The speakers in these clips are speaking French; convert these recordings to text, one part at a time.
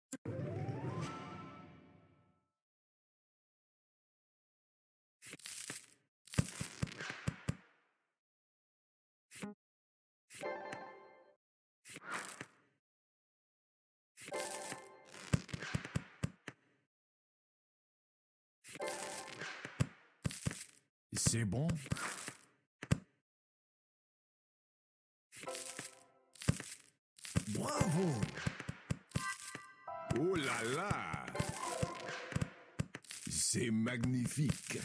C'est bon? Bravo! Oh là là! C'est magnifique!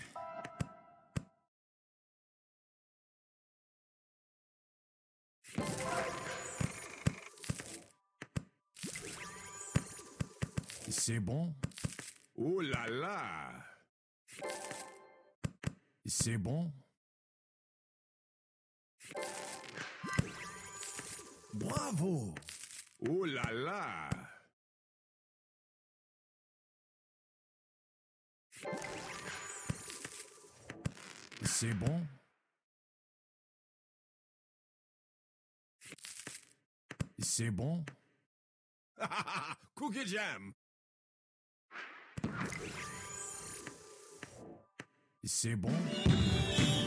C'est bon? Oh là là! C'est bon? Bravo! Oh là là! C'est bon? C'est bon? Cookie Jam! C'est bon?